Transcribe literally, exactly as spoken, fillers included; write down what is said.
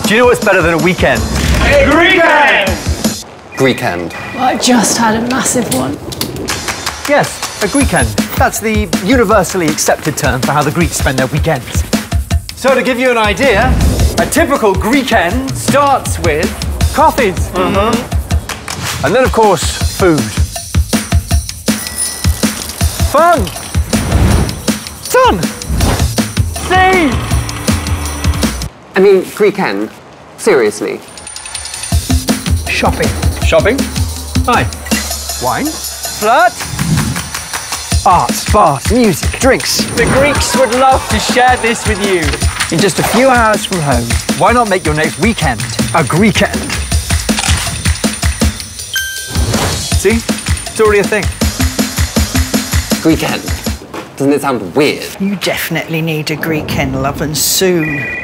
Do you know what's better than a weekend? A Greekend! Greekend. Well, I just had a massive one. Yes, a Greekend. That's the universally accepted term for how the Greeks spend their weekends. So to give you an idea, a typical Greekend starts with coffees. Mm-hmm. And then, of course, food. Fun. Sun. Sea. I mean, Greekend. Seriously. Shopping. Shopping? Aye. Wine. Flirt. Art, bars, music, drinks. The Greeks would love to share this with you. In just a few hours from home, why not make your next weekend a Greekend? See? It's already a thing. Greekend. Doesn't it sound weird? You definitely need a Greekend, love, and soon.